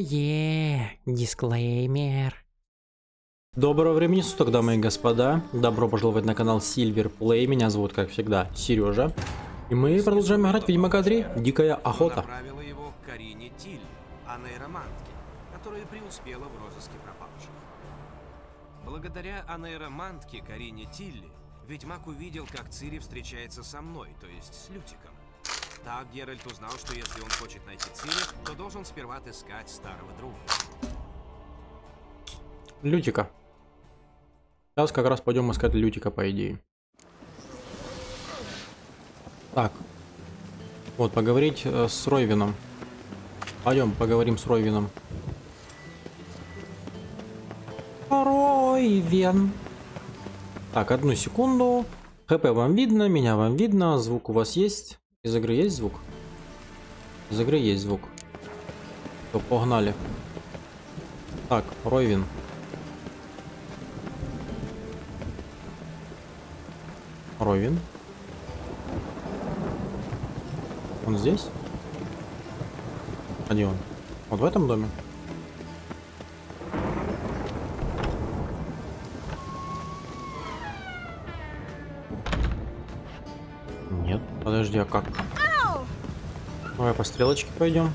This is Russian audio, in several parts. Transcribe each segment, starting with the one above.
Дисклеймер. Доброго времени суток, дамы и господа. Добро пожаловать на канал Silver Play. Меня зовут, как всегда, Сережа. И мы продолжаем играть в Ведьмака 3. Дикая охота. Направила его к Карине Тилли, анейромантке, которая преуспела в розыске пропавших. Благодаря анейромантке Карине Тилли, Ведьмак увидел, как Цири встречается со мной, то есть с Лютиком. Так Геральт узнал, что если он хочет найти Цири, то должен сперва отыскать старого друга. Лютика. Сейчас как раз пойдем искать Лютика, по идее. Так. Вот, поговорить с Ройвином. Пойдем, поговорим с Ройвином. Ройвен. Так, одну секунду. ХП вам видно, меня вам видно. Звук у вас есть? Из игры есть звук? Из игры есть звук. То погнали. Так, Ройвин. Ройвин. Он здесь? А где он? Вот в этом доме? Нет, подожди, а как? Давай по стрелочке пойдем.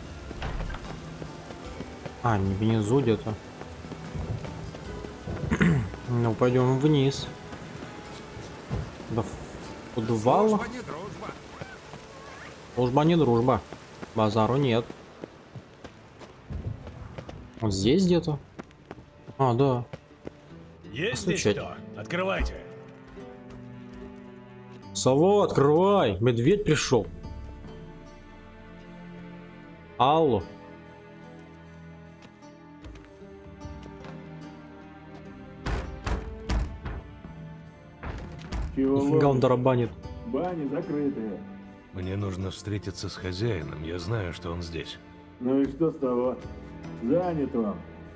А, не внизу где-то. Ну, пойдем вниз. До подвала. Дружба не дружба. Базару нет. Вот здесь где-то. А, да. Есть здесь кто? Открывайте. Сова, открывай! Медведь пришел. Алло. Нифига он тарабанит. Бани закрытые. Мне нужно встретиться с хозяином. Я знаю, что он здесь. Ну и что с того? Занят он.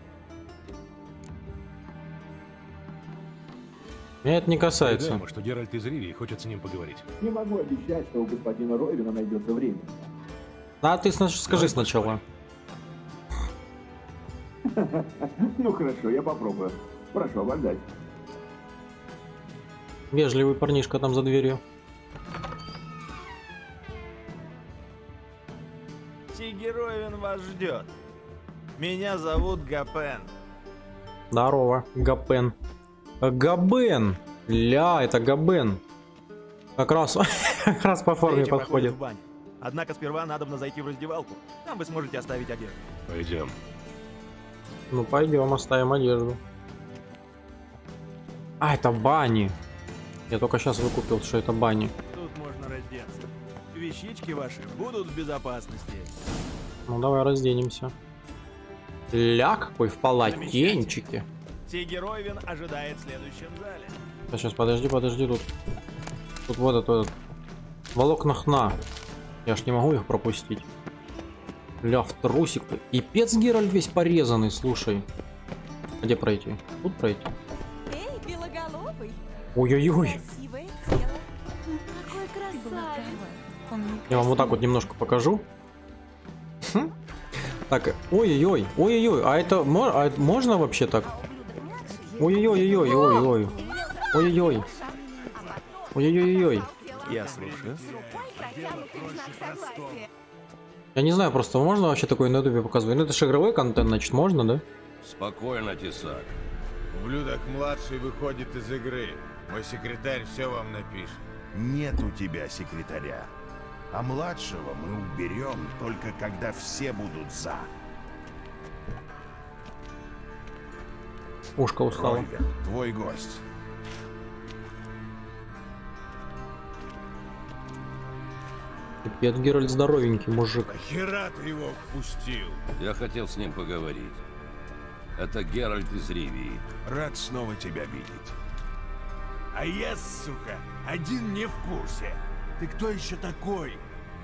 Меня это не касается. Передай ему, что Геральт из Ривии хочет с ним поговорить. Не могу обещать, что у господина Ройвина найдется время. А ты скажи сначала. Ну хорошо, я попробую. Прошу обождать. Вежливый парнишка там за дверью. Тигеровин вас ждет. Меня зовут Гапен. Здорово, Гапен. Габен! Ля, это Габен. Как раз по форме Встреча проходит подходит. в бане. Однако сперва надо зайти в раздевалку. Там вы сможете оставить одежду. Пойдем. Ну пойдем, оставим одежду. А, это бани. Я только сейчас выкупил, что это бани. Тут можно раздеться. Вещички ваши будут в безопасности. Ну давай разденемся. Ля, какой в полотенчике. Тигеровин ожидает в следующем зале. Сейчас, подожди, тут вот этот волокна хна. Я ж не могу их пропустить. Ля, в трусик. Пипец, Геральт весь порезанный, слушай. А где пройти? Тут пройти. Эй, белоголовый! Ой-ой-ой. Красивое тело. Какой красавец! Я вам вот так вот немножко покажу. Хм. Так, ой-ой-ой, ой-ой-ой, а это можно вообще так? Ой-ой-ой, ой-ой-ой, ой-ой-ой, ой-ой-ой. Я слушаю. Я не знаю, просто можно вообще такое на ютубе показывать? Ну это же игровой контент, значит можно, да? Спокойно, Тесак. Ублюдок-младший выходит из игры. Мой секретарь все вам напишет. Нет у тебя секретаря. А младшего мы уберем только когда все будут за. Ушко устало. Ройвен, твой гость. Пипец, Геральт здоровенький мужик. Нахера ты его впустил? Я хотел с ним поговорить. Это Геральт из Ривии. Рад снова тебя видеть. А я, сука, один не в курсе. Ты кто еще такой?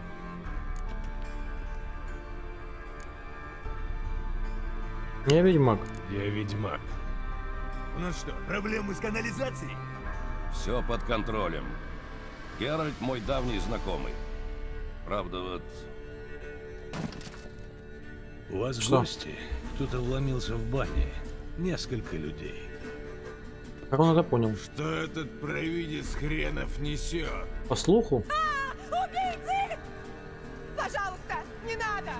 Я ведьмак. Я ведьмак. Ну что, проблемы с канализацией? Все под контролем. Геральт мой давний знакомый. Правда, вот У вас Что? гости. Кто-то вломился в бане. Несколько людей. Как он это понял? Что этот провидец хренов несет? По слуху? Убийцы! Пожалуйста, не надо!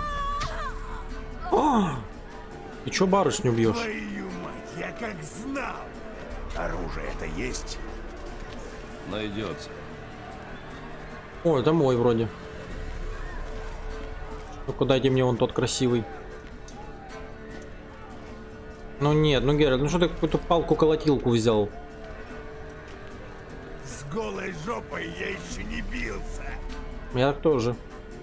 Ты чё барышню бьешь? Твою мать, я как знал! Оружие-то есть? Найдется. О, это мой вроде. Ну-ка дайте мне вон тот красивый. Ну нет, ну Геральт, ну что ты какую-то палку-колотилку взял? С голой жопой я еще не бился! Я так тоже.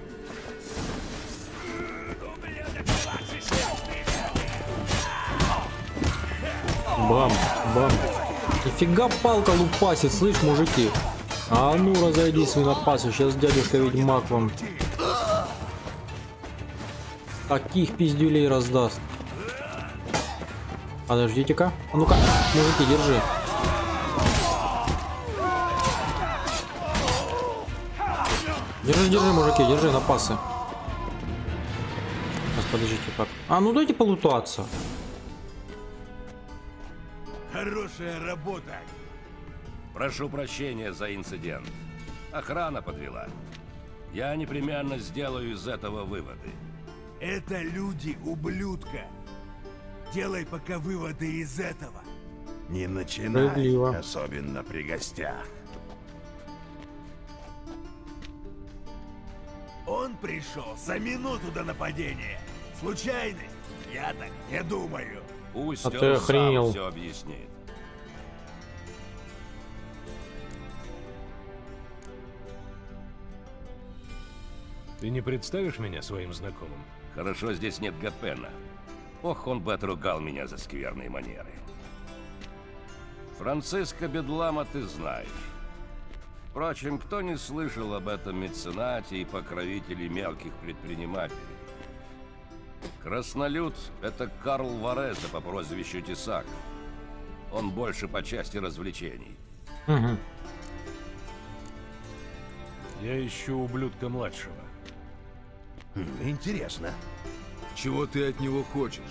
Бам, бам. Нифига палка лупасит, слышь, мужики. А ну разойдись, свинопасы, сейчас дядюшка ведьмак вам таких пиздюлей раздаст. Подождите-ка. А ну-ка, мужики, держи. Держи, держи, мужики, держи напасы. Сейчас, подождите, как. А ну дайте полутаться. Хорошая работа! Прошу прощения за инцидент. Охрана подвела. Я непременно сделаю из этого выводы. Это люди ублюдка. Делай пока выводы из этого. Не начинай, Справедливо. особенно при гостях. Он пришел за минуту до нападения. Случайность? Я так не думаю. Пусть А он ты сам охренел. все объяснит. Ты не представишь меня своим знакомым? Хорошо, здесь нет Гапена. Ох, он бы отругал меня за скверные манеры. Франциско Бедлама ты знаешь. Впрочем, кто не слышал об этом меценате и покровителе мелких предпринимателей? Краснолюд — это Карл Вареза по прозвищу Тесак. Он больше по части развлечений. Угу. Я ищу ублюдка младшего. Интересно. Чего ты от него хочешь?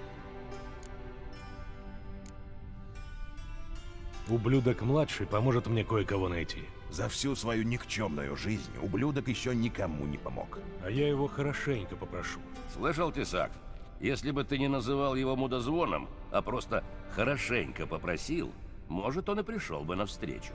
Ублюдок младший поможет мне кое-кого найти. За всю свою никчемную жизнь ублюдок еще никому не помог. А я его хорошенько попрошу. Слышал, Тесак? Если бы ты не называл его мудозвоном, а просто хорошенько попросил, может, он и пришел бы навстречу.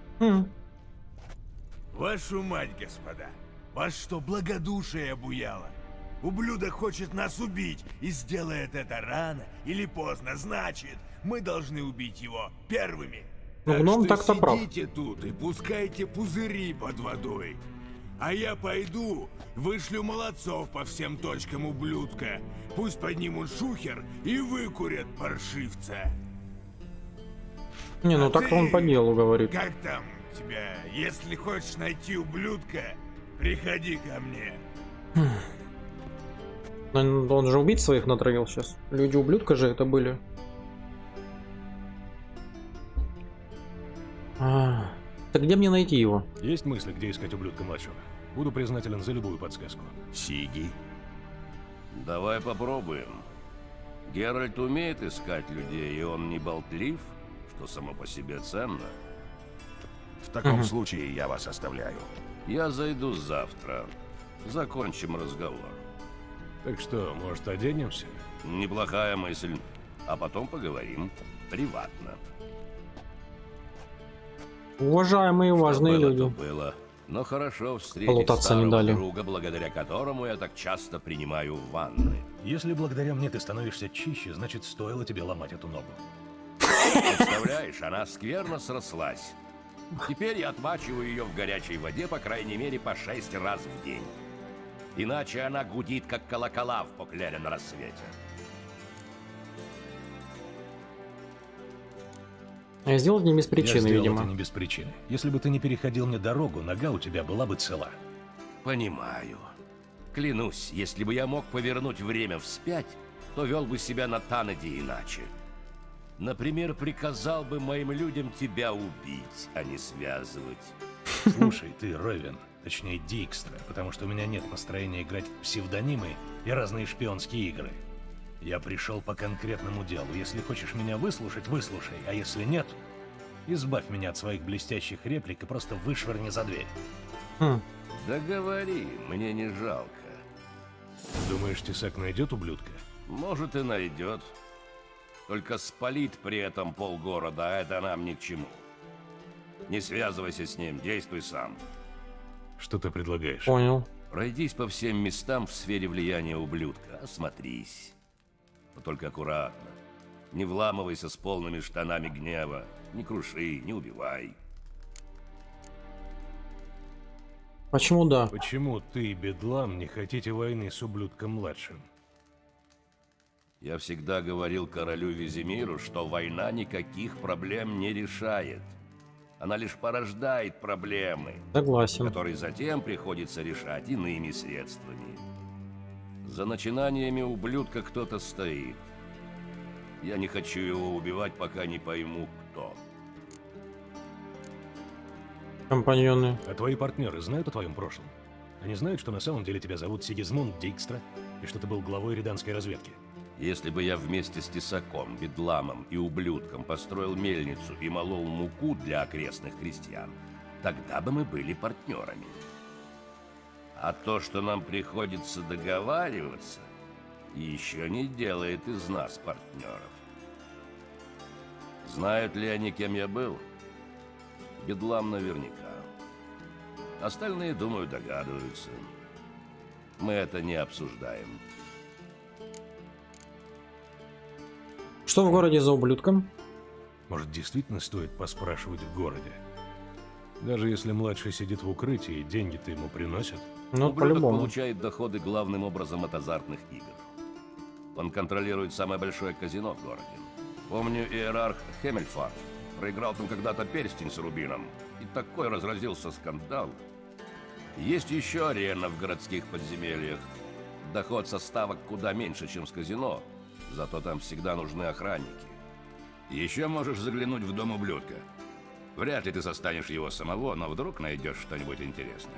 Вашу мать, господа! Вас что, благодушие обуяло? Ублюдок хочет нас убить и сделает это рано или поздно. Значит, мы должны убить его первыми. Ну, гном так-то прав. Сидите тут и пускайте пузыри под водой. А я пойду, вышлю молодцов по всем точкам ублюдка. Пусть поднимут шухер и выкурят паршивца. Не, ну так-то он по делу говорит. Как там тебя? Если хочешь найти ублюдка, приходи ко мне. Он же убийц своих натравил сейчас. Люди-ублюдка же это были. Так где мне найти его? Есть мысли, где искать ублюдка младшего? Буду признателен за любую подсказку. Сиги. Давай попробуем. Геральт умеет искать людей, и он не болтлив, что само по себе ценно. В таком случае я вас оставляю. Я зайду завтра. Закончим разговор. Так что, может, оденемся? Неплохая мысль. А потом поговорим приватно. Уважаемые и важные Что было, люди. то было. Но хорошо встретить Полутаться не старого дали. друга, благодаря которому я так часто принимаю ванны. Если благодаря мне ты становишься чище, значит, стоило тебе ломать эту ногу. Представляешь, она скверно срослась. Теперь я отмачиваю ее в горячей воде, по крайней мере, по 6 раз в день. Иначе она гудит, как колокола в Покляре на рассвете. Я сделал это не без причины, Я сделал видимо. это не без причины. Если бы ты не переходил мне дорогу, нога у тебя была бы цела. Понимаю. Клянусь, если бы я мог повернуть время вспять, то вел бы себя на Танаде иначе. Например, приказал бы моим людям тебя убить, а не связывать. Слушай, ты Ровен, точнее Дикстра, потому что у меня нет настроения играть в псевдонимы и разные шпионские игры. Я пришел по конкретному делу. Если хочешь меня выслушать, выслушай. А если нет, избавь меня от своих блестящих реплик и просто вышвырни за дверь. Да говори, мне не жалко. Думаешь, Тесак найдет ублюдка? Может и найдет. Только спалит при этом полгорода, а это нам ни к чему. Не связывайся с ним, действуй сам. Что ты предлагаешь? Понял. Пройдись по всем местам в сфере влияния ублюдка, осмотрись. Но только аккуратно. Не вламывайся с полными штанами гнева. Не круши, не убивай. Почему да? Почему ты, Бедлам, не хотите войны с ублюдком-младшим? Я всегда говорил королю Визимиру, что война никаких проблем не решает. Она лишь порождает проблемы, Согласен. которые затем приходится решать иными средствами. За начинаниями ублюдка кто-то стоит. Я не хочу его убивать, пока не пойму, кто. Компаньоны. А твои партнеры знают о твоем прошлом? Они знают, что на самом деле тебя зовут Сигизмунд Дикстра, и что ты был главой риданской разведки? Если бы я вместе с Тесаком, Бедламом и ублюдком построил мельницу и молол муку для окрестных крестьян, тогда бы мы были партнерами. А то, что нам приходится договариваться, еще не делает из нас партнеров. Знают ли они, кем я был? Бедлам наверняка. Остальные, думаю, догадываются. Мы это не обсуждаем. Что в городе за ублюдком? Может, действительно стоит поспрашивать в городе? Даже если младший сидит в укрытии, деньги-то ему приносят. Ну, Ублюдок по-любому. получает доходы главным образом от азартных игр. Он контролирует самое большое казино в городе. Помню, иерарх Хемельфард проиграл там когда-то перстень с рубином, и такой разразился скандал. Есть еще арена в городских подземельях. Доход со ставок куда меньше, чем с казино, зато там всегда нужны охранники. Еще можешь заглянуть в дом ублюдка. Вряд ли ты застанешь его самого, но вдруг найдешь что-нибудь интересное.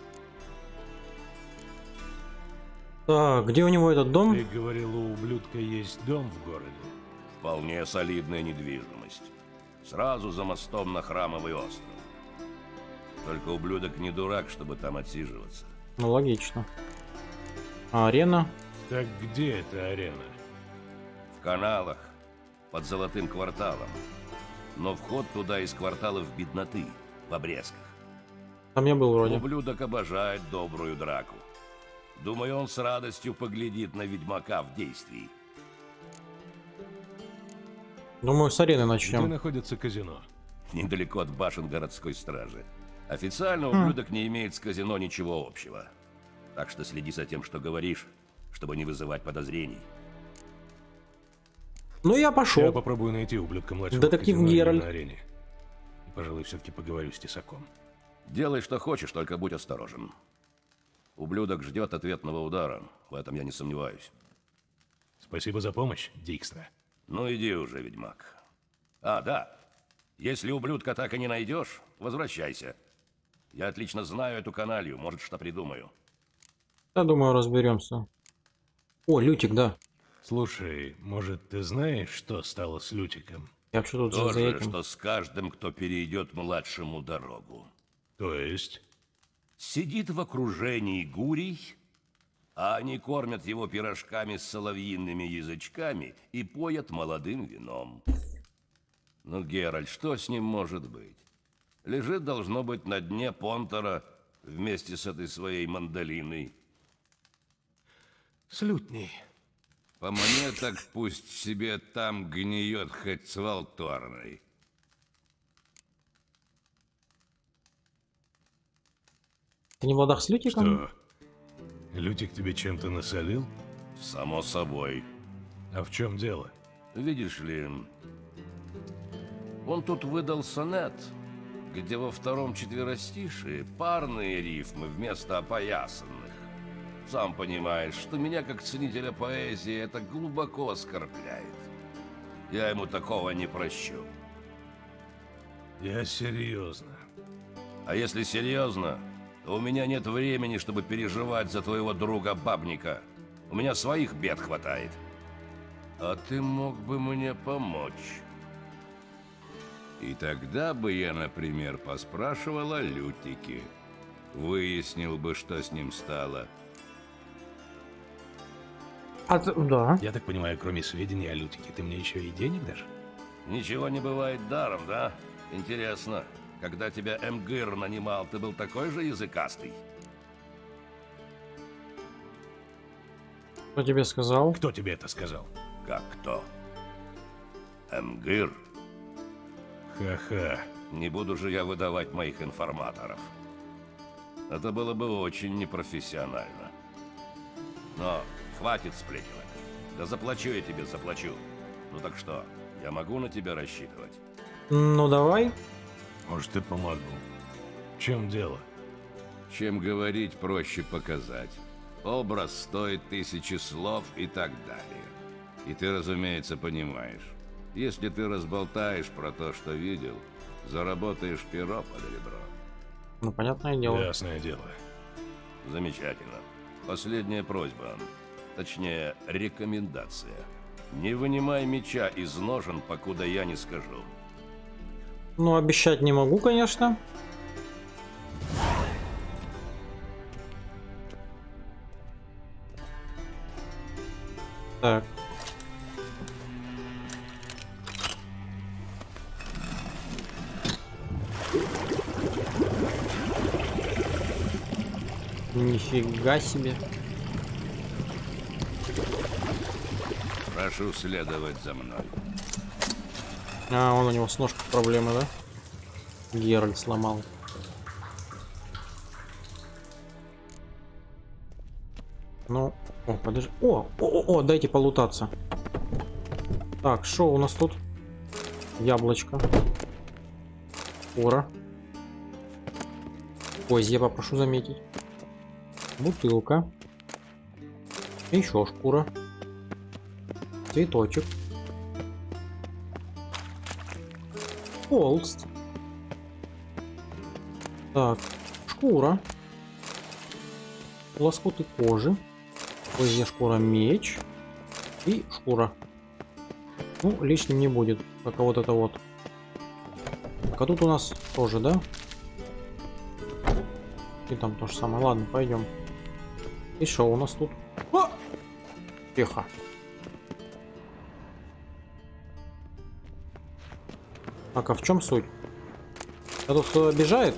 Так, где у него этот дом? Ты говорил, у ублюдка есть дом в городе? Вполне солидная недвижимость. Сразу за мостом на Храмовый остров. Только ублюдок не дурак, чтобы там отсиживаться. Ну, логично. А арена? Так где эта арена? В каналах, под Золотым кварталом. Но вход туда из кварталов бедноты, в обрезках. Там я был вроде. Ублюдок обожает добрую драку. Думаю, он с радостью поглядит на ведьмака в действии. Думаю, с арены Где начнем. находится казино? Недалеко от башен городской стражи. Официально ублюдок не имеет с казино ничего общего. Так что следи за тем, что говоришь, чтобы не вызывать подозрений. Ну, я Я пошел. попробую найти ублюдка младшего Детектив в казино или Геральт. на арене. И, пожалуй, все-таки поговорю с Тесаком. Делай, что хочешь, только будь осторожен. Ублюдок ждет ответного удара, в этом я не сомневаюсь. Спасибо за помощь, Дикстра. Ну иди уже, ведьмак. А, да. Если ублюдка так и не найдешь, возвращайся. Я отлично знаю эту каналью, может, что придумаю. Я думаю, разберемся. О, Лютик, да. Слушай, может, ты знаешь, что стало с Лютиком? Я вообще тут То за же, этим. что с каждым, кто перейдет младшему дорогу. То есть? Сидит в окружении гурий, а они кормят его пирожками с соловьиными язычками и поят молодым вином. Ну, Геральт, что с ним может быть? Лежит, должно быть, на дне Понтера вместе с этой своей мандолиной. С лютней. По мне, так пусть себе там гниет хоть с волторной. Ты не в ладах с Лютиком? Что? Лютик тебе чем-то насолил? Само собой. А в чем дело? Видишь ли, он тут выдал сонет, где во втором четверостишии парные рифмы вместо опоясанных. Сам понимаешь, что меня, как ценителя поэзии, это глубоко оскорбляет. Я ему такого не прощу. Я серьезно. А если серьезно, то у меня нет времени, чтобы переживать за твоего друга Бабника. У меня своих бед хватает. А ты мог бы мне помочь. И тогда бы я, например, поспрашивал о Лютике. Выяснил бы, что с ним стало. Да. Я так понимаю, кроме сведений о Лютике, ты мне еще и денег дашь? Ничего не бывает даром, да? Интересно, когда тебя Эмгир нанимал, ты был такой же языкастый? Кто тебе сказал? Кто тебе это сказал? Как кто? Эмгир? Ха-ха. Не буду же я выдавать моих информаторов. Это было бы очень непрофессионально. Но хватит сплетен. Да заплачу я тебе, заплачу. Ну так что, я могу на тебя рассчитывать? Ну давай. Может, и помогу. В чем дело? Чем говорить, проще показать. Образ стоит 1000 слов и так далее. И ты, разумеется, понимаешь. Если ты разболтаешь про то, что видел, заработаешь перо под ребро. Ну, понятное дело. Ясное дело. Замечательно. Последняя просьба. Точнее, рекомендация. Не вынимай меча из ножен, покуда я не скажу. Ну, обещать не могу, конечно. Так. Нифига себе. Прошу следовать за мной. А, он у него с ножкой проблемы, да? Геральт сломал. Ну, о, подожди. О, дайте полутаться. Так, что у нас тут? Яблочко. Шкура. Козья, попрошу заметить. Бутылка. Еще шкура. Цветочек. Холст. Так, шкура. Лоскуты кожи. Козья шкура, меч. И шкура. Ну, лишним не будет, как вот это вот. Так, а тут у нас тоже, да? И там то же самое. Ладно, пойдем. И что у нас тут? О! Тихо. Так, а в чем суть? А тут кто обижает?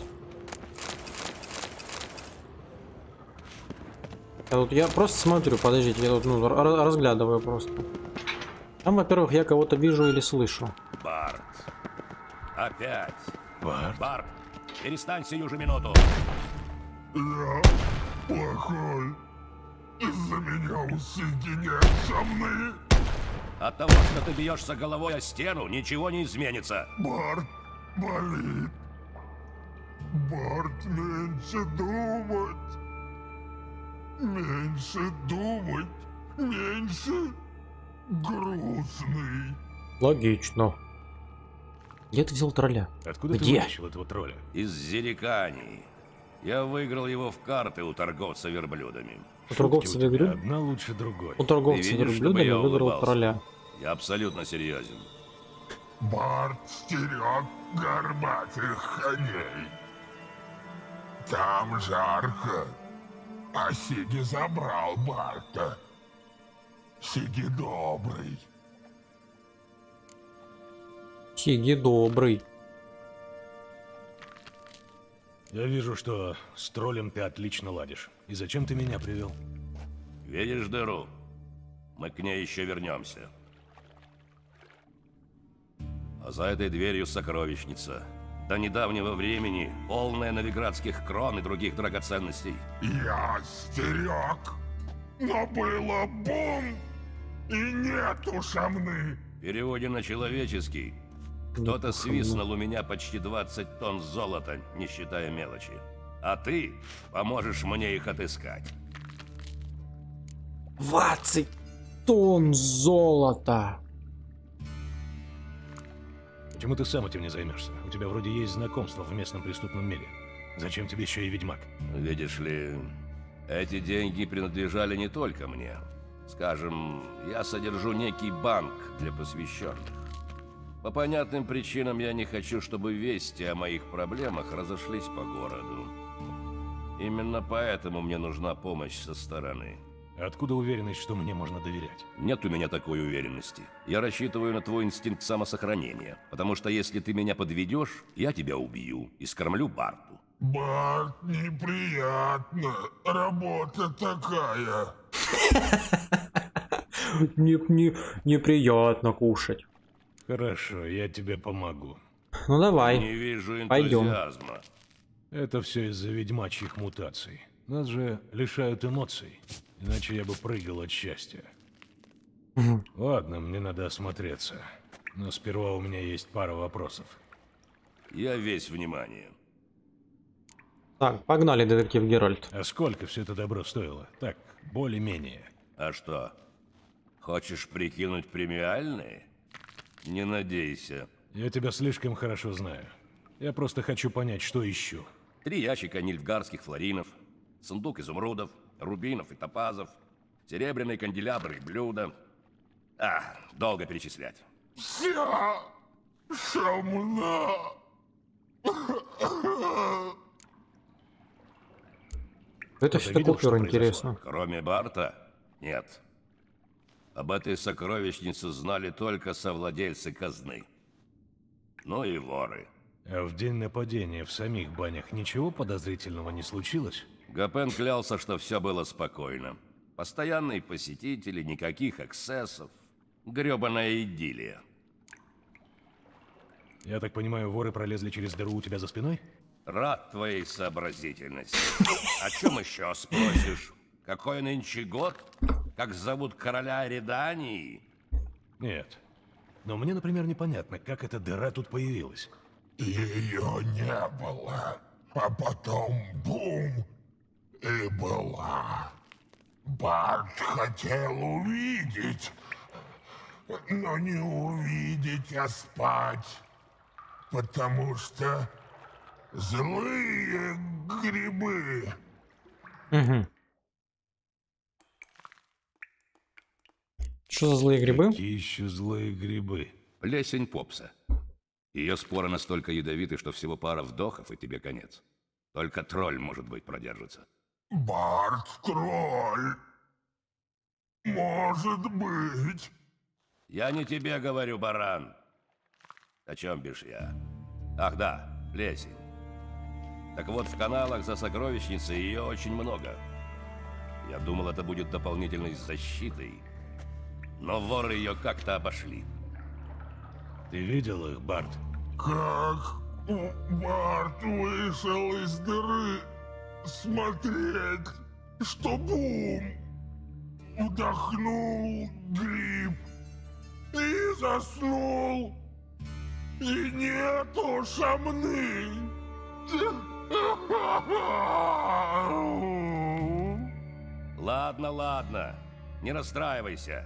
Я просто смотрю, подождите, я тут разглядываю просто. Там, во-первых, я кого-то вижу или слышу. Барт. Опять. Барт? Барт, перестань сию же минуту. Я плохой. Из-за меня у Сиги нет сомны. От того, что ты бьешься головой о стену, ничего не изменится. Барт болит. Барт, меньше думать. Меньше думать. Меньше грустный. Логично. Где ты взял тролля? Откуда Где? ты вытащил этого тролля? Из Зерикании. Я выиграл его в карты у торговца верблюдами. У торговца Шутки у тебя верблюдами? одна лучше другой. У торговца Ты видишь, чтобы верблюдами я выиграл улыбался? тролля. Я абсолютно серьезен. Барт стерег горбатых коней. Там жарко. А Сиги забрал Барта. Сиги добрый. Сиги добрый. Я вижу, что с троллем ты отлично ладишь. И зачем ты меня привел? Видишь дыру? Мы к ней еще вернемся. А за этой дверью сокровищница. До недавнего времени полная новиградских крон и других драгоценностей. Я стерег. Но было бум. И нету шамны. В переводе на человеческий. Кто-то свистнул у меня почти 20 тонн золота, не считая мелочи. А ты поможешь мне их отыскать. 20 тонн золота. Почему ты сам этим не займешься? У тебя вроде есть знакомство в местном преступном мире. Зачем тебе еще и ведьмак? Видишь ли, эти деньги принадлежали не только мне. Скажем, я содержу некий банк для посвященных. По понятным причинам я не хочу, чтобы вести о моих проблемах разошлись по городу. Именно поэтому мне нужна помощь со стороны. Откуда уверенность, что мне можно доверять? Нет у меня такой уверенности. Я рассчитываю на твой инстинкт самосохранения. Потому что если ты меня подведешь, я тебя убью и скормлю Барту. Барт, неприятно. Работа такая. Неприятно кушать. Хорошо, я тебе помогу. Ну давай. Не вижу Пойдем. энтузиазма. Это все из-за ведьмачьих мутаций. Нас же лишают эмоций. Иначе я бы прыгал от счастья. Ладно, мне надо осмотреться. Но сперва у меня есть пара вопросов. Я весь внимание. Так, погнали, детектив Геральт. А сколько все это добро стоило? Так, более-менее. А что? Хочешь прикинуть премиальные? Не надейся. Я тебя слишком хорошо знаю. Я просто хочу понять, что ищу. 3 ящика нильфгарских флоринов, сундук изумрудов, рубинов и топазов, серебряные канделябры и блюда. Долго перечислять. Вся шамна. Это что купюра, интересно. Кроме Барта? Нет. Об этой сокровищнице знали только совладельцы казны. Ну и воры. А в день нападения в самих банях ничего подозрительного не случилось? Гапен клялся, что все было спокойно. Постоянные посетители, никаких эксцессов. Грёбаная идиллия. Я так понимаю, воры пролезли через дыру у тебя за спиной? Рад твоей сообразительности. О чем еще спросишь? Какой нынче год? Как зовут короля Редании? Нет. Но мне, например, непонятно, как эта дыра тут появилась. Ее не было, а потом бум, и была. Барт хотел увидеть, но не увидеть, а спать, потому что злые грибы. Угу. Что за злые грибы? Какие еще злые грибы? Плесень попса. Ее споры настолько ядовиты, что всего пара вдохов, и тебе конец. Только тролль, может быть, продержится. Барт тролль. Может быть. Я не тебе говорю, баран. О чем бишь я? Ах да, плесень. Так вот, в каналах за сокровищницей ее очень много. Я думал, это будет дополнительной защитой. Но воры ее как-то обошли. Ты видел их, Барт? Как Барт вышел из дыры смотреть, что бум, вдохнул гриб и заснул, и нету шамны. Ладно, ладно, не расстраивайся.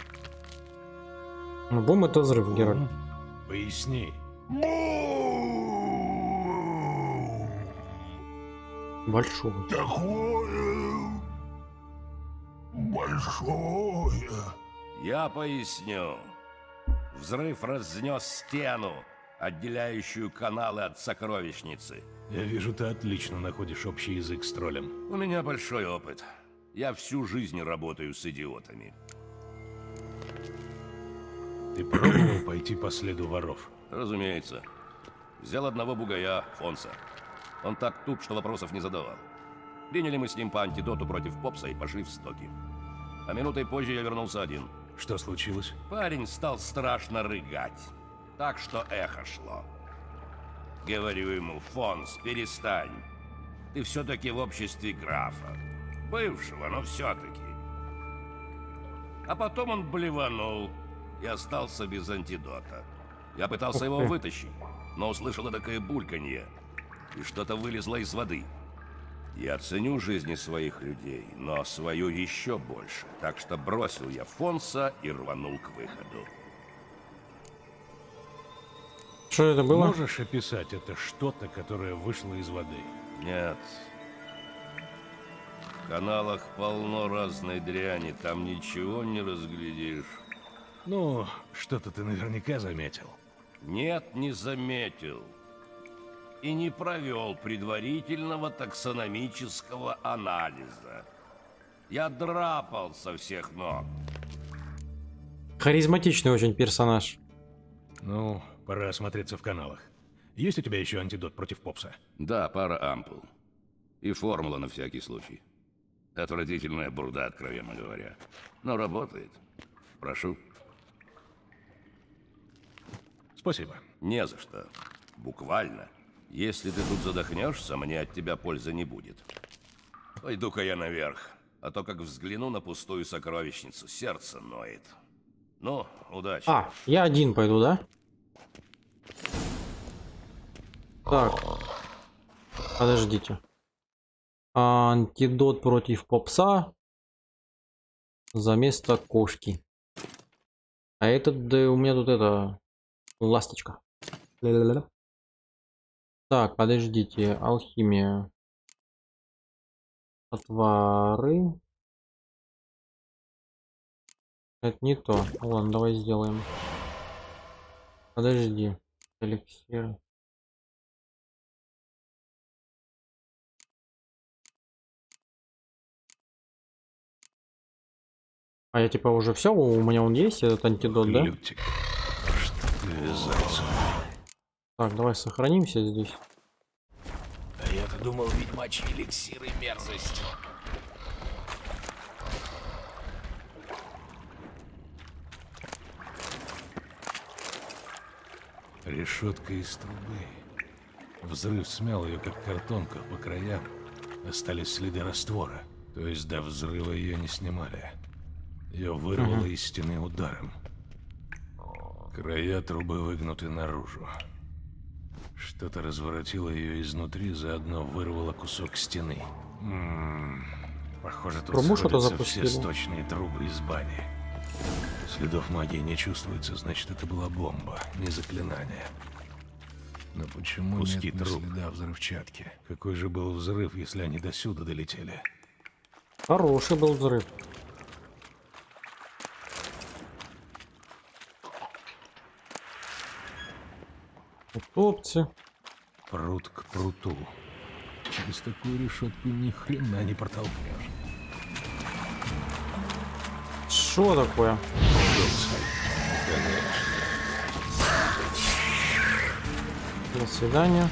Ну, бум — это взрыв, Геральт. Поясни. Бум! Большой. Такое большое. Я поясню. Взрыв разнес стену, отделяющую каналы от сокровищницы. Я вижу, ты отлично находишь общий язык с троллем. У меня большой опыт. Я всю жизнь работаю с идиотами. Ты пробовал пойти по следу воров? Разумеется. Взял одного бугая, Фонса. Он так туп, что вопросов не задавал. Приняли мы с ним по антидоту против попса и пошли в стоки. А минутой позже я вернулся один. Что случилось? Парень стал страшно рыгать. Так что эхо шло. Говорю ему: Фонс, перестань. Ты все-таки в обществе графа. Бывшего, но все-таки. А потом он блеванул и остался без антидота. Я пытался его вытащить, но услышал такое бульканье, и что-то вылезло из воды. Я ценю жизни своих людей, но свою еще больше. Так что бросил я Фонса и рванул к выходу. Что это было? Можешь описать это что-то, которое вышло из воды? Нет. В каналах полно разной дряни, там ничего не разглядишь. Ну, что-то ты наверняка заметил. Нет, не заметил. И не провел предварительного таксономического анализа. Я драпал со всех ног. Харизматичный очень персонаж. Ну, пора осмотреться в каналах. Есть у тебя еще антидот против попса? Да, пара ампул. И формула на всякий случай. Отвратительная бурда, откровенно говоря. Но работает. Прошу. Спасибо. Не за что. Буквально. Если ты тут задохнешься, мне от тебя пользы не будет. Пойду-ка я наверх. А то, как взгляну на пустую сокровищницу, сердце ноет. Ну, удачи. А, я один пойду, да? Так. Подождите. Антидот против попса за место кошки. А этот, да, у меня тут это... ласточка. Ля-ля-ля. Так, подождите. Алхимия. Отвары. Это не то. Ладно, давай сделаем. Подожди. Эликсир. А я типа уже все, у меня он есть, этот антидот, да? Лютик. Что ты ввязался? Так, давай сохранимся здесь. А я-то думал, ведьмачьи эликсиры мерзость. Решетка из трубы. Взрыв смял ее, как картонку, по краям остались следы раствора. То есть до взрыва ее не снимали. Ее вырвало из стены ударом. Края трубы выгнуты наружу. Что-то разворотило ее изнутри, заодно вырвало кусок стены. Похоже, тут сходятся все сточные трубы из бани. Следов магии не чувствуется, значит, это была бомба, не заклинание. Но почему нет следа взрывчатки? Какой же был взрыв, если они до сюда долетели? Хороший был взрыв. Утопцы. Прут к пруту. Через такую решетку ни хрена не протолкнешь. Что такое? До свидания.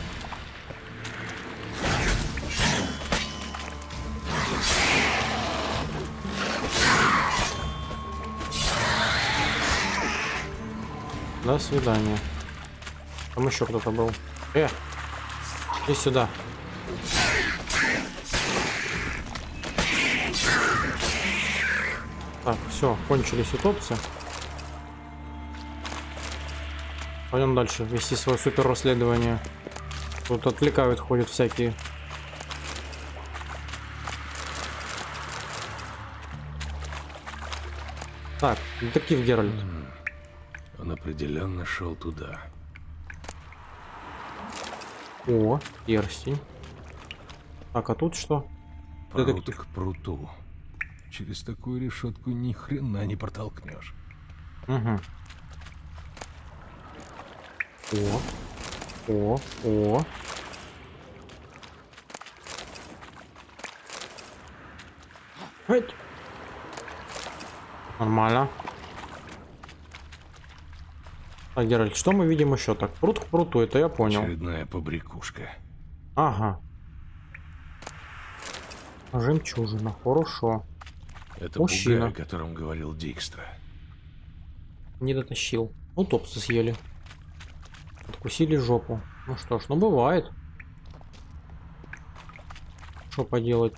До свидания. Там еще кто-то был. Иди сюда. Так, все, кончились утопцы. Пойдем дальше вести свое супер расследование. Тут отвлекают, ходят всякие. Так, детектив Геральт. Он определенно шел туда. О, перстень. Так, а тут что? Прут к пруту. Через такую решетку ни хрена не протолкнешь. Угу. О. Эть. Нормально. Так, Геральт, что мы видим еще? Так, прут к пруту, это я понял. Очередная побрякушка. Ага. Жемчужина, хорошо. Это мужчина, бугай, о котором говорил Дикстра. Не дотащил. Утопцы съели. Откусили жопу. Ну что ж, ну бывает. Что поделать?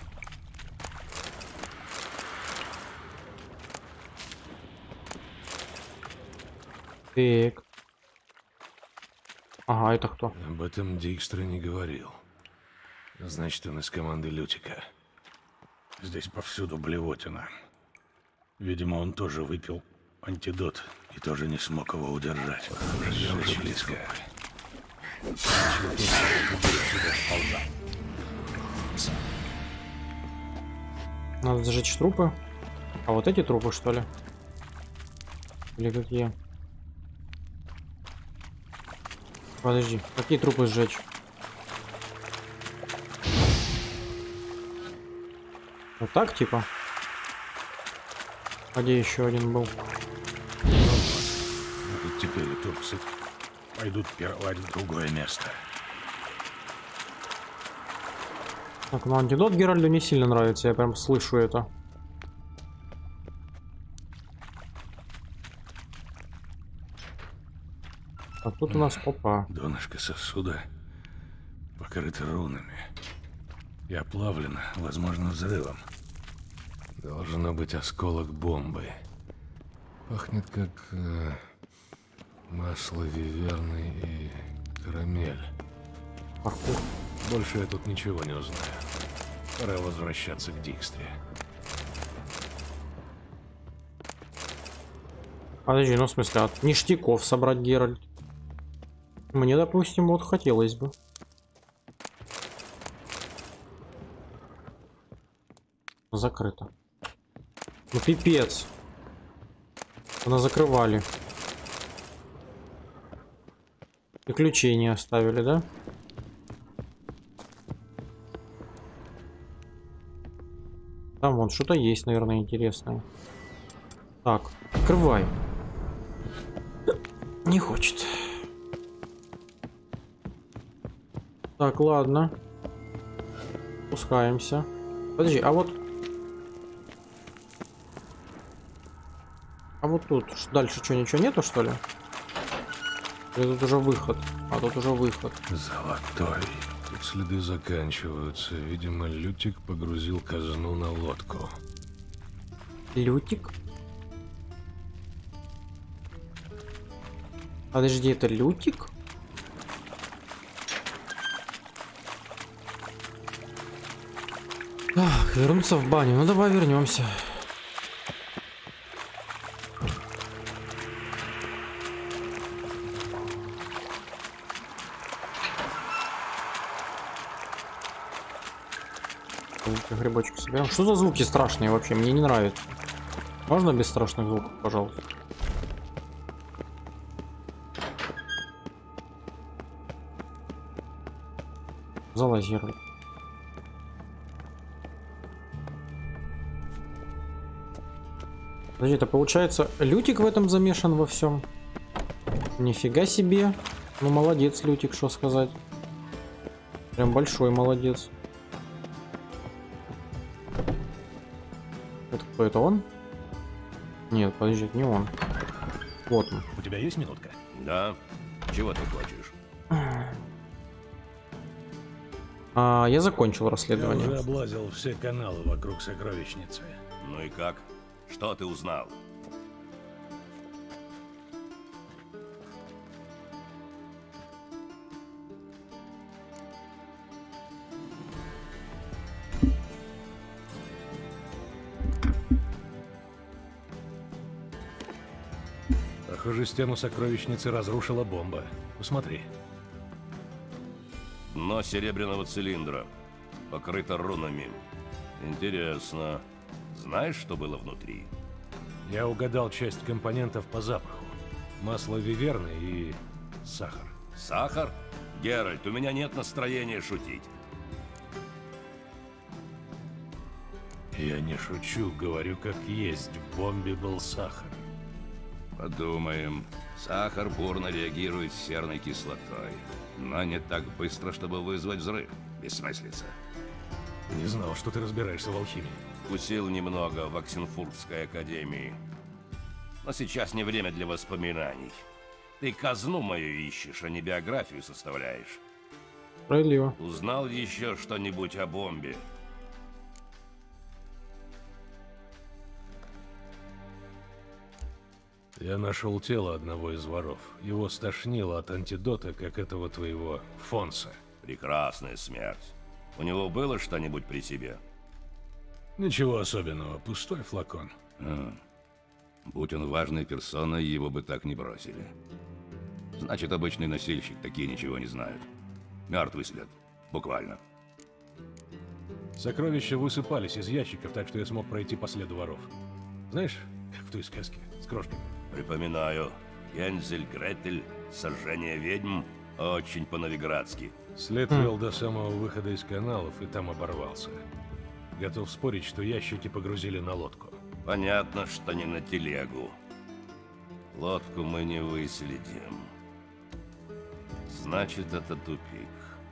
Так. Ага, это кто? Об этом Дикстра не говорил. Значит, он из команды Лютика. Здесь повсюду блевотина. Видимо, он тоже выпил антидот и тоже не смог его удержать. Я уже близко. Надо сжечь трупы. А вот эти трупы, что ли? Или какие? Подожди, какие трупы сжечь? Вот так, типа? А где еще один был? Вот теперь турцы пойдут пировать в другое место. Так, ну антидот Геральду не сильно нравится, я прям слышу это. А тут у нас, опа. Донышко сосуда покрыто рунами и оплавлено, возможно, взрывом. Должно быть осколок бомбы. Пахнет как масло виверны и карамель. Больше я тут ничего не узнаю. Пора возвращаться к Дикстре. Подожди, ну в смысле, от ништяков собрать Геральт. Мне, допустим, вот хотелось бы. Закрыто. Ну пипец. Она закрывали. И ключей не оставили, да? Там вон что-то есть, наверное, интересное. Так, открывай. Не хочет. Так, ладно. Спускаемся. Подожди, а вот... А вот тут дальше что, ничего нету, что ли? Или тут уже выход? А тут уже выход. Золотой. Тут следы заканчиваются. Видимо, Лютик погрузил казну на лодку. Лютик? Подожди, это Лютик? Так, вернуться в баню. Ну давай вернемся. Грибочек собираем. Что за звуки страшные вообще? Мне не нравится. Можно без страшных звуков, пожалуйста? Залазируй. Подожди, это получается Лютик в этом замешан во всем? Нифига себе. Ну молодец, Лютик, что сказать. Прям большой молодец. Это кто? Это он? Нет, подожди, это не он. Вот он. У тебя есть минутка? Да. Чего ты хочешь? Я закончил Я расследование. уже облазил все каналы вокруг сокровищницы. Ну и как? Что ты узнал? Похоже, стену сокровищницы разрушила бомба. Посмотри. Дно серебряного цилиндра. Покрыто рунами. Интересно. Знаешь, что было внутри? Я угадал часть компонентов по запаху. Масло виверны и сахар. Сахар? Геральт, у меня нет настроения шутить. Я не шучу, говорю как есть. В бомбе был сахар. Подумаем. Сахар бурно реагирует с серной кислотой. Но не так быстро, чтобы вызвать взрыв. Бессмыслица. Не знал, что ты разбираешься в алхимии. Вкусил немного в Оксенфуртской академии. Но сейчас не время для воспоминаний. Ты казну мою ищешь, а не биографию составляешь. Справедливо. Узнал еще что-нибудь о бомбе? Я нашел тело одного из воров. Его стошнило от антидота, как этого твоего Фонса. Прекрасная смерть. У него было что-нибудь при себе? Ничего особенного, пустой флакон. Будь он важной персоной, его бы так не бросили. Значит, обычный носильщик, такие ничего не знают. Мертвый след, буквально. Сокровища высыпались из ящиков, так что я смог пройти по следу воров. Знаешь, как в той сказке, с крошками. Припоминаю. Гензель, Гретель, сожжение ведьм. Очень по-новиградски. След вел до самого выхода из каналов и там оборвался. Готов спорить, что ящики погрузили на лодку. Понятно, что не на телегу. Лодку мы не выследим. Значит, это тупик.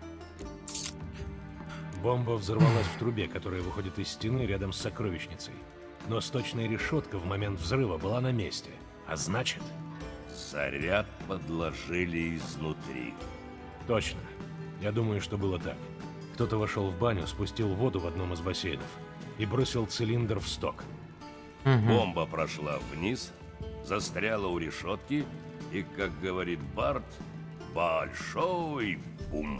Бомба взорвалась в трубе, которая выходит из стены рядом с сокровищницей. Но сточная решетка в момент взрыва была на месте. А значит... Заряд подложили изнутри. Точно. Я думаю, что было так. Кто-то вошел в баню, спустил воду в одном из бассейнов и бросил цилиндр в сток. Бомба прошла вниз, застряла у решетки и, как говорит Барт, большой бум.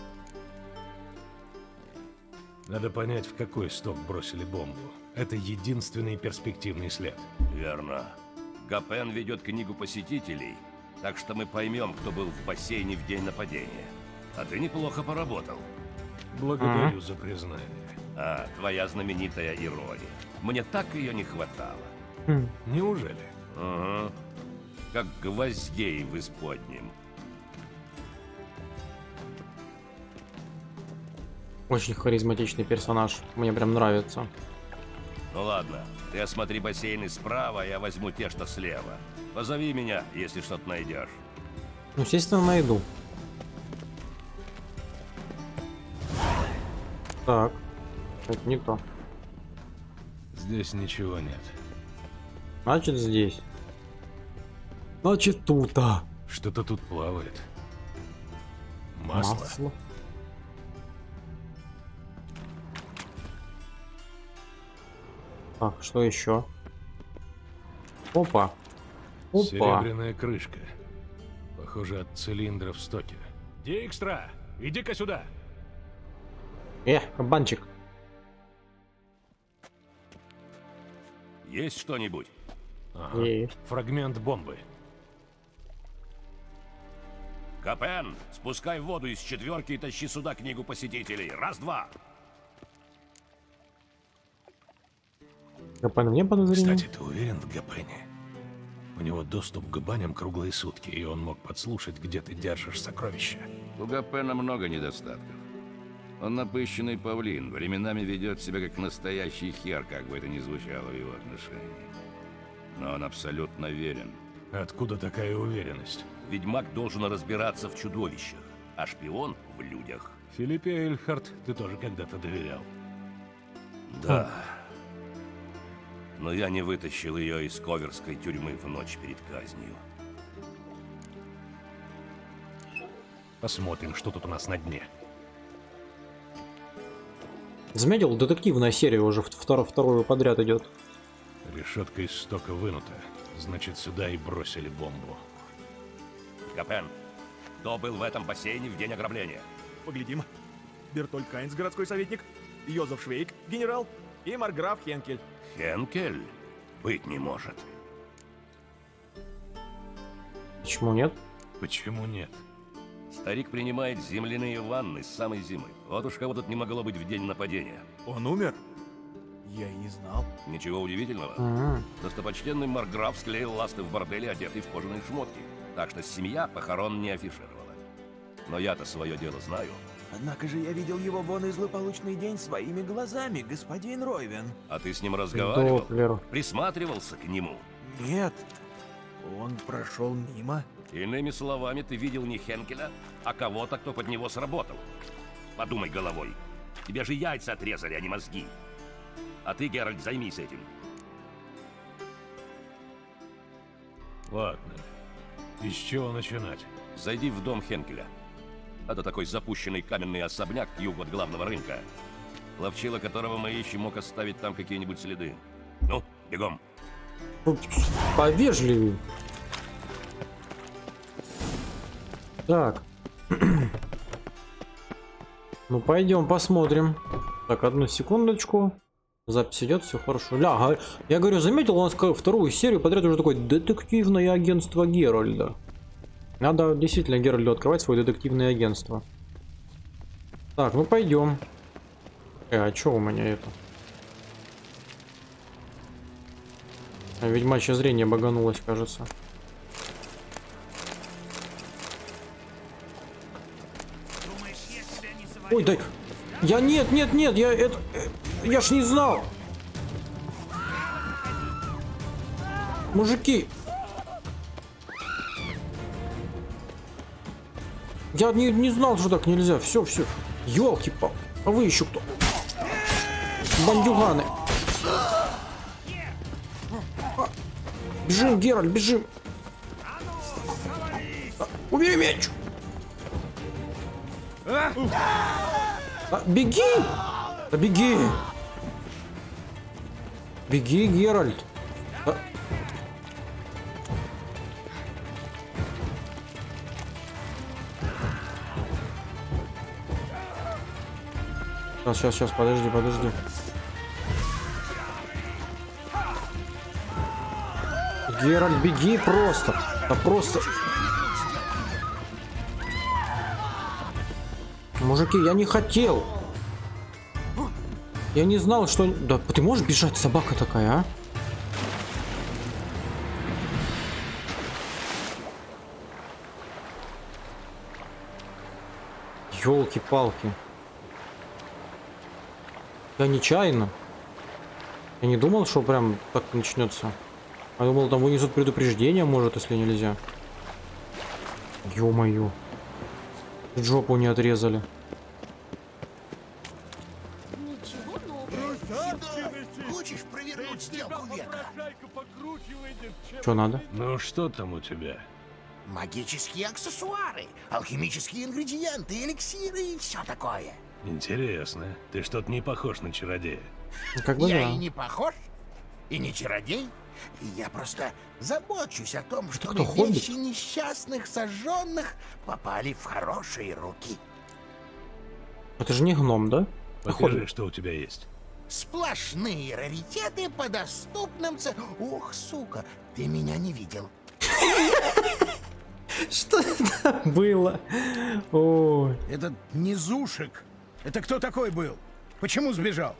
Надо понять, в какой сток бросили бомбу. Это единственный перспективный след. Верно. Гапен ведет книгу посетителей, так что мы поймем, кто был в бассейне в день нападения. А ты неплохо поработал. Благодарю за признание. А, твоя знаменитая ирония. Мне так ее не хватало. Неужели? Ага. Как гвоздей в исподнем. Очень харизматичный персонаж. Мне прям нравится. Ну ладно, ты осмотри бассейны справа, я возьму те, что слева. Позови меня, если что-то найдешь. Ну, естественно, найду. Так. Это не то. Здесь ничего нет. Значит, здесь. Значит, тут-то. Что-то тут плавает. Масло. Так, что еще? Опа. Опа. Серебряная крышка. Похоже, от цилиндра в стоке. Дикстра, иди-ка сюда. Кабанчик. Есть что-нибудь? Ага. Есть. Фрагмент бомбы. Капен, спускай воду из четверки и тащи сюда книгу посетителей. Раз-два. Гапен вне подозрения? Кстати, ты уверен в Гапене? У него доступ к баням круглые сутки, и он мог подслушать, где ты держишь сокровища. У Гапена много недостатков. Он напыщенный павлин, временами ведет себя как настоящий хер, как бы это ни звучало в его отношении. Но он абсолютно верен. Откуда такая уверенность? Ведьмак должен разбираться в чудовищах, а шпион в людях. Филиппе Эйльхарт ты тоже когда-то доверял. Да. Но я не вытащил ее из коверской тюрьмы в ночь перед казнью. Посмотрим, что тут у нас на дне. Заметил, детективная серия уже вторую подряд идет. Решетка из стока вынута. Значит, сюда и бросили бомбу. Капен, кто был в этом бассейне в день ограбления? Поглядим. Бертольд Хайнц, городской советник, Йозеф Швейк, генерал, и марграф Хенкель. Хенкель? Быть не может. Почему нет? Почему нет? Старик принимает земляные ванны с самой зимы. Вот уж кого тут не могло быть в день нападения. Он умер? Я и не знал. Ничего удивительного. Достопочтенный марграф склеил ласты в борделе, одетый в кожаные шмотки. Так что семья похорон не афишировала. Но я-то свое дело знаю. Однако же я видел его вон и злополучный день своими глазами, господин Ройвен. А ты с ним разговаривал? Доплер. Присматривался к нему? Нет. Он прошел мимо. Иными словами, ты видел не Хенкеля, а кого-то, кто под него сработал. Подумай головой. Тебе же яйца отрезали, а не мозги. А ты, Геральт, займись этим. Ладно. И с чего начинать? Зайди в дом Хенкеля. Это такой запущенный каменный особняк к югу от главного рынка. Ловчила которого мы ищем, мог оставить там какие-нибудь следы. Ну, бегом. Повежливее. Так. Ну, пойдем посмотрим. Так, одну секундочку. Запись идет, все хорошо. Ля, я говорю, заметил, у нас вторую серию подряд уже такое детективное агентство Геральда. Надо действительно Геральду открывать свое детективное агентство. Так, ну пойдем. А чё у меня это? Ведьмачье зрение баганулось, кажется. Ой, да... Я нет, я это... Я ж не знал! Мужики! Я не знал, что так нельзя. Все. Ёлки-палки. А вы еще кто? Бандюганы. Бежим, Геральт, бежим. Убей меч. Беги. Да беги. Беги, Геральт. Сейчас, подожди. Геральт, беги просто. Да просто. Мужики, я не хотел. Я не знал, что... Да ты можешь бежать, собака такая, а? Ёлки-палки. Я нечаянно. Я не думал, что прям так начнется. Я думал, там вынесут предупреждение, может, если нельзя. Ё-моё. Жопу не отрезали. Хочешь провернуть сделку века? Что надо? Ну что там у тебя? Магические аксессуары, алхимические ингредиенты, эликсиры и все такое. Интересно. Ты что-то не похож на чародея. Как бы Я да. и не похож, и не чародей. Я просто забочусь о том, чтобы кто, хоббит? вещи несчастных сожженных попали в хорошие руки. Это же не гном, да? Покажи, что у тебя есть. Сплошные раритеты по доступным Ух, сука, ты меня не видел. Что это было? Ой. Этот низушек. Это кто такой был? Почему сбежал?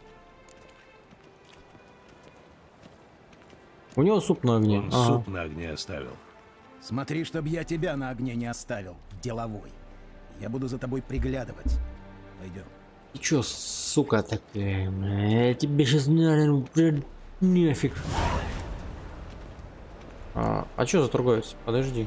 У него суп на огне. Он Ага. суп на огне оставил. Смотри, чтобы я тебя на огне не оставил, деловой. Я буду за тобой приглядывать. Пойдем. Ты чё, сука такая? Я тебе сейчас, наверное, нефиг. А чё за торговец? Подожди.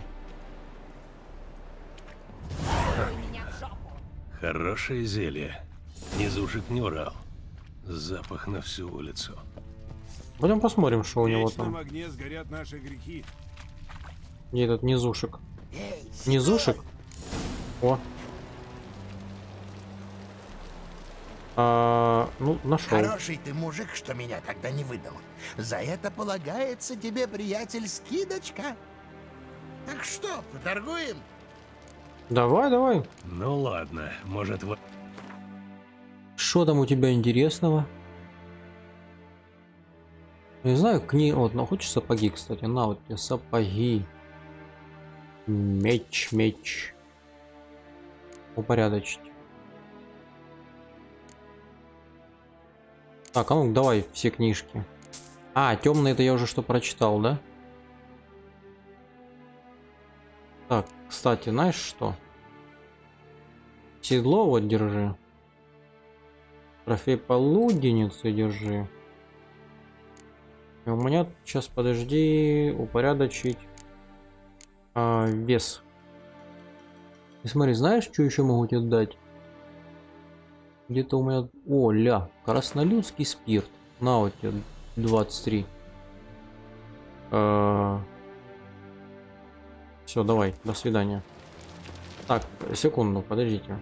Хорошее зелье. Низушек не врал. Запах на всю улицу. Пойдем посмотрим, что у него В вечном там. огне сгорят наши грехи. Где этот низушек? Низушек? О. Ну, нашел. Хороший ты мужик, что меня тогда не выдал. За это полагается тебе, приятель, скидочка. Так что, поторгуем? Давай. Ну ладно, может вот... Что там у тебя интересного? Не знаю, вот, но хочешь сапоги, кстати. На, вот тебе сапоги. Меч. Упорядочить. Так, а ну давай все книжки. Темный это я уже что прочитал, да? Так, кстати, знаешь что? Седло вот держи. Трофей полуденницы держи. И у меня сейчас, подожди, упорядочить вес. И смотри, знаешь, что еще могу тебе дать? Где-то у меня... краснолюдский спирт. На, вот тебе 23. Все, давай, до свидания. Так, секунду, подождите.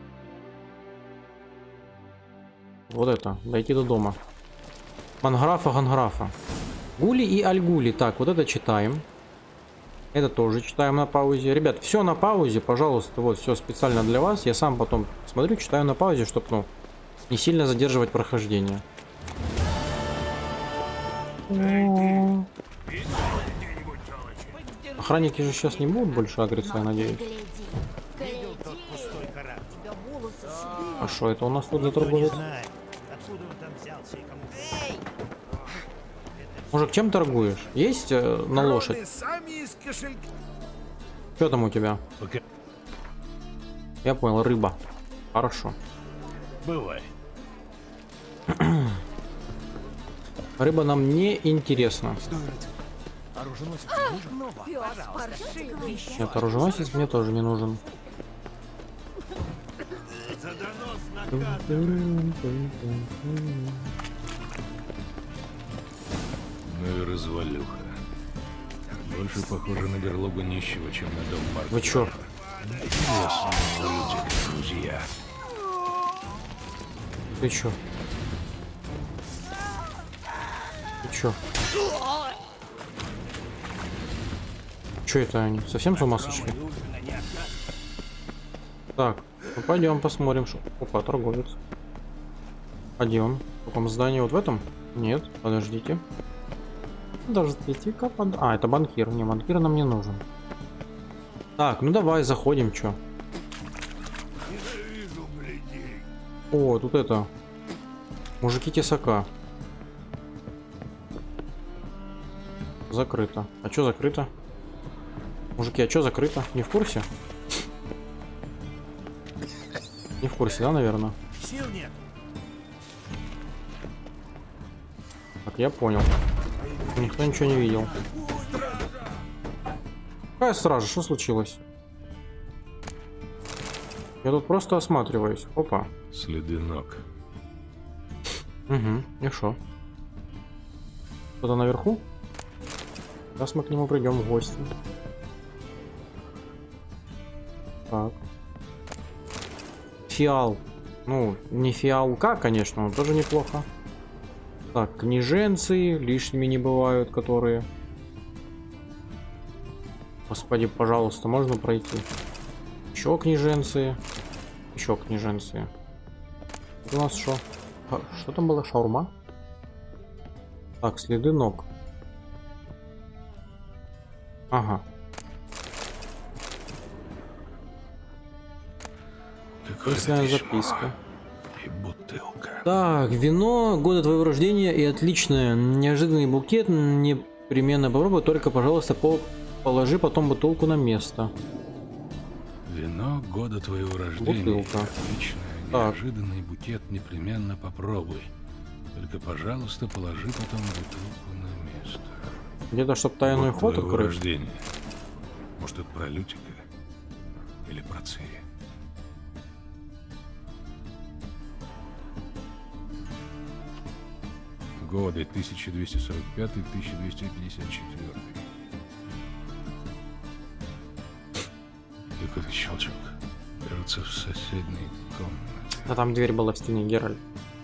Вот это, дойти до дома. Ганграфа. Гули и Альгули. Так, вот это читаем. Это тоже читаем на паузе. Ребят, все на паузе, пожалуйста. Вот, все специально для вас. Я сам потом смотрю, читаю на паузе, чтобы, не сильно задерживать прохождение. Охранники же сейчас не будут больше агриться, я надеюсь. А что это у нас тут за торговец? Мужик, чем торгуешь? Есть на лошадь? Сами из кошелька. Что там у тебя? Пока. Я понял, рыба. Хорошо. Бывай. Рыба нам не интересна. Нет, оруженосец мне тоже не нужен. Ну и развалюха. Больше похоже на берлогу нищего, чем на дом Марка. Вы чё? Ясно, Лютик, друзья. Ты чё? Ты чё? Чё это они? Совсем с ума сошли? Так, ну пойдем посмотрим, что. Опа, торговец. Пойдем. В каком здании? Вот в этом? Нет, подождите. Подождите-ка, А, это банкир. Не, банкир нам не нужен. Так, ну давай заходим, чё. О, тут это. Мужики тесака. Закрыто. А чё закрыто? Мужики, а чё закрыто? Не в курсе? Не в курсе, да, наверное? Сил нет. Так, я понял. Никто ничего не видел. Какая стража? Что случилось? Я тут просто осматриваюсь. Опа. Следы ног. Угу. И шо? Кто-то наверху? Сейчас мы к нему придем в гости. Так. Фиал. Ну, не фиалка, конечно, но тоже неплохо. Так, княженцы лишними не бывают, которые... Господи, пожалуйста, можно пройти? Еще княженцы. Еще княженцы. У нас что? Что там было? Шаурма? Так, следы ног. Ага. Какая записка. И бутылка. Так, вино года твоего рождения и отличное. Неожиданный букет. Непременно попробуй, только, пожалуйста, положи потом бутылку на место. Вино года твоего рождения. Бутылка. Отличное. Неожиданный букет непременно попробуй. Только, пожалуйста, положи потом бутылку на место. Где-то, чтоб тайный ход открыть. Рождения. Может, это про Лютика? Или про Цири? Годы 1245-1254. Какой-то щелчок. Кажется, в соседней комнате. А там дверь была в стене, Геральт.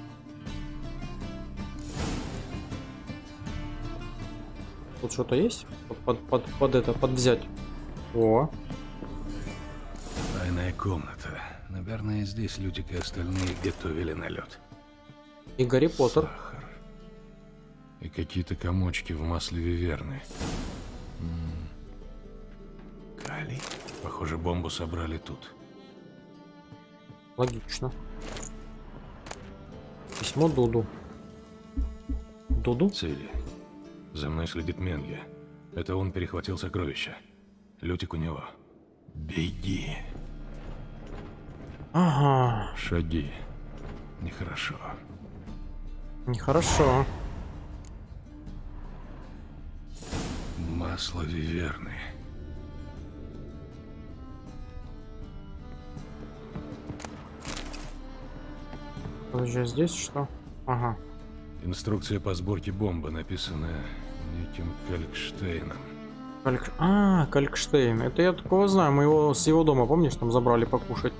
Тут что-то есть? Под взять. О. Тайная комната. Наверное, здесь Лютик и остальные готовили налет. И Гарри Поттер. Сахар. И какие-то комочки в масле виверны. Калий. Похоже, бомбу собрали тут. Логично. Письмо Дуду. Дуду? Цири. За мной следит Менге. Это он перехватил сокровища. Лютик у него. Беги. Ага. Шаги. Нехорошо. Нехорошо. Масло виверны. Подожди, здесь что? Ага. Инструкция по сборке бомбы, написанная неким Калькштейном. Калькштейн. Это я такого знаю. Мы его с его дома, помнишь, там забрали покушать.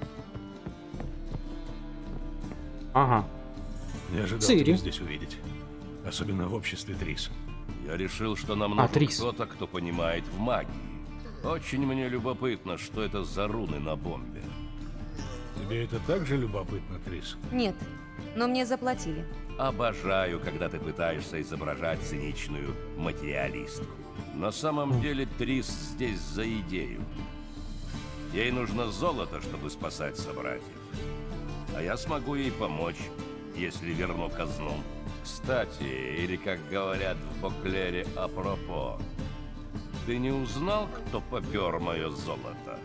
Ага. Не ожидал Цири. тебя здесь увидеть. Особенно в обществе Трис. Я решил, что нам нужен кто-то, кто понимает в магии. Очень мне любопытно, что это за руны на бомбе. Тебе это также любопытно, Трис? Нет, но мне заплатили. Обожаю, когда ты пытаешься изображать циничную материалистку. На самом деле Трис здесь за идею. Ей нужно золото, чтобы спасать собратьев. А я смогу ей помочь, если верну казну. Кстати, или как говорят в Боклере апропо, ты не узнал, кто попер мое золото?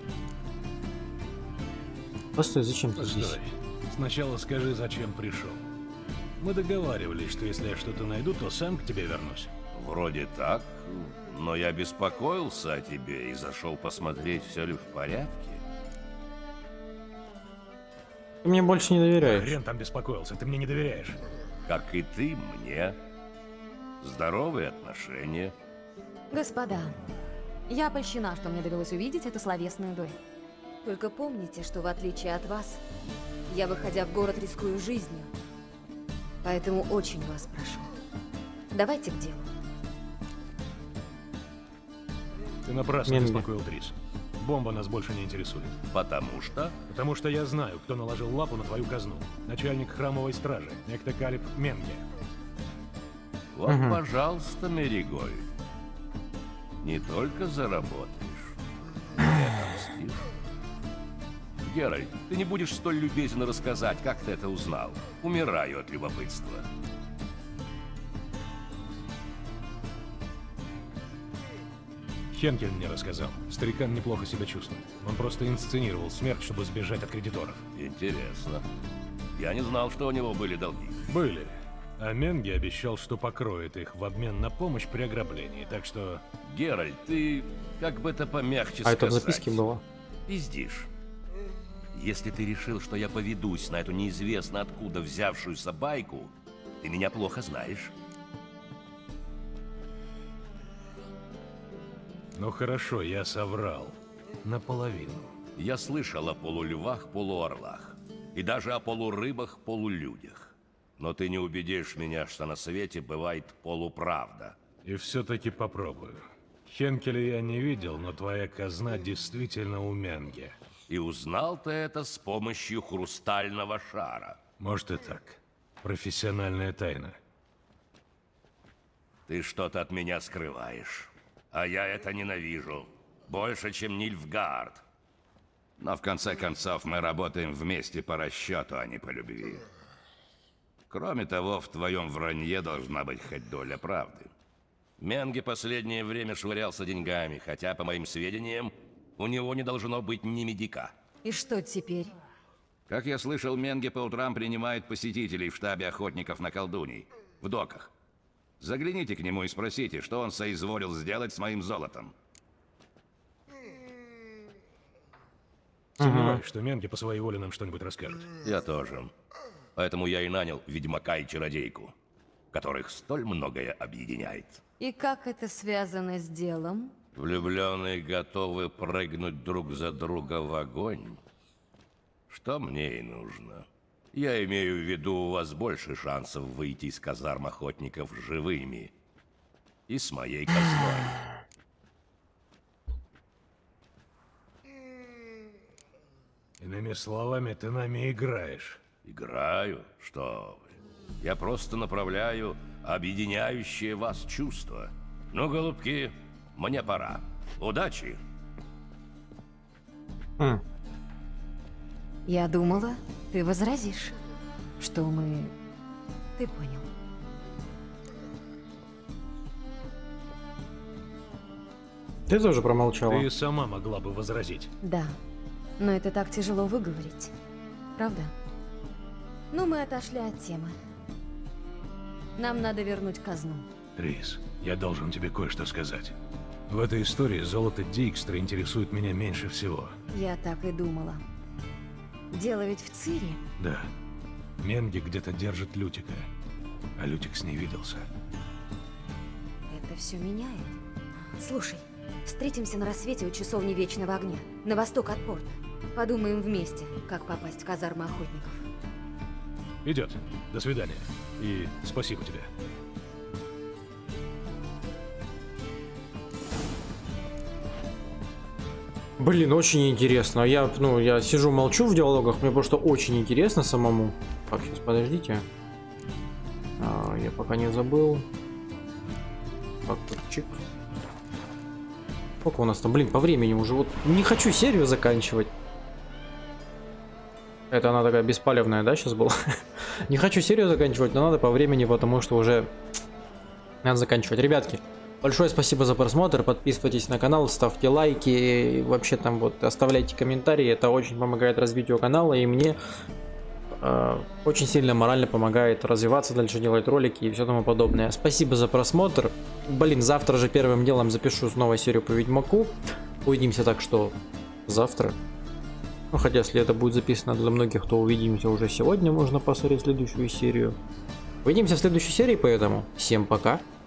Постой, зачем ты здесь? Постой. Сначала скажи, зачем пришел. Мы договаривались, что если я что-то найду, то сам к тебе вернусь. Вроде так, но я беспокоился о тебе и зашел посмотреть, все ли в порядке. Ты мне больше не доверяешь. Хрен там беспокоился, ты мне не доверяешь. Как и ты мне. Здоровые отношения. Господа, я польщена, что мне довелось увидеть эту словесную дуэль. Только помните, что в отличие от вас, я, выходя в город, рискую жизнью. Поэтому очень вас прошу, давайте к делу. Ты напрасно Менги. беспокоил Трис. Бомба нас больше не интересует. Потому что? Потому что я знаю, кто наложил лапу на твою казну. Начальник храмовой стражи, некто Калиб Менге. Вот, пожалуйста, Мериголь. Не только заработаешь, но и отомстишь. Геральт, ты не будешь столь любезен рассказать, как ты это узнал. Умираю от любопытства. Хенкель мне рассказал. Старикан неплохо себя чувствует. Он просто инсценировал смерть, чтобы сбежать от кредиторов. Интересно. Я не знал, что у него были долги. Были. А Менге обещал, что покроет их в обмен на помощь при ограблении, так что... Геральт, ты, как бы это помягче А сказать... это в записке было? Пиздишь. Если ты решил, что я поведусь на эту неизвестно откуда взявшуюся байку, ты меня плохо знаешь. Ну хорошо, я соврал. Наполовину. Я слышал о полульвах, полуорлах. И даже о полурыбах, полулюдях. Но ты не убедишь меня, что на свете бывает полуправда. И все-таки попробую. Хенкеля я не видел, но твоя казна действительно у Менге. И узнал ты это с помощью хрустального шара. Может и так. Профессиональная тайна. Ты что-то от меня скрываешь. А я это ненавижу. Больше, чем Нильфгард. Но в конце концов мы работаем вместе по расчету, а не по любви. Кроме того, в твоем вранье должна быть хоть доля правды. Менге последнее время швырялся деньгами, хотя, по моим сведениям, у него не должно быть ни медика. И что теперь? Как я слышал, Менге по утрам принимает посетителей в штабе охотников на колдуний, в доках. Загляните к нему и спросите, что он соизволил сделать с моим золотом. Сомневаюсь, что Менге по своей воле нам что-нибудь расскажет. Я тоже. Поэтому я и нанял ведьмака и чародейку, которых столь многое объединяет. И как это связано с делом? Влюбленные готовы прыгнуть друг за друга в огонь. Что мне и нужно. Я имею в виду, у вас больше шансов выйти из казарм охотников живыми. И с моей казной. Иными словами, ты нами играешь. Играю? Что вы. Я просто направляю объединяющее вас чувство. Ну, голубки, мне пора. Удачи! Я думала, ты возразишь, что мы... Ты понял. Ты тоже промолчала. Ты сама могла бы возразить. Да, но это так тяжело выговорить. Правда? Ну, мы отошли от темы. Нам надо вернуть казну. Трис, я должен тебе кое-что сказать. В этой истории золото Дикстра интересует меня меньше всего. Я так и думала. Дело ведь в Цири? Да. Менги где-то держит Лютика, а Лютик с ней виделся. Это все меняет. Слушай, встретимся на рассвете у часовни Вечного Огня, на восток от порта. Подумаем вместе, как попасть в казармы охотников. Идет. До свидания. И спасибо тебе. Блин, очень интересно. Я сижу, молчу в диалогах, мне просто очень интересно самому. Так, сейчас подождите. Я пока не забыл. Так, вот, чик. Сколько у нас там? Блин, по времени уже вот не хочу серию заканчивать. Это она такая беспалевная, да, сейчас была? Не хочу серию заканчивать, но надо по времени, потому что уже надо заканчивать. Ребятки, большое спасибо за просмотр. Подписывайтесь на канал, ставьте лайки. И вообще там вот оставляйте комментарии. Это очень помогает развитию канала. И мне очень сильно морально помогает развиваться, дальше делать ролики и все тому подобное. Спасибо за просмотр. Блин, завтра же первым делом запишу снова серию по Ведьмаку. Увидимся, так что завтра. Ну, хотя, если это будет записано для многих, то увидимся уже сегодня. Можно посмотреть следующую серию. Увидимся в следующей серии, поэтому всем пока.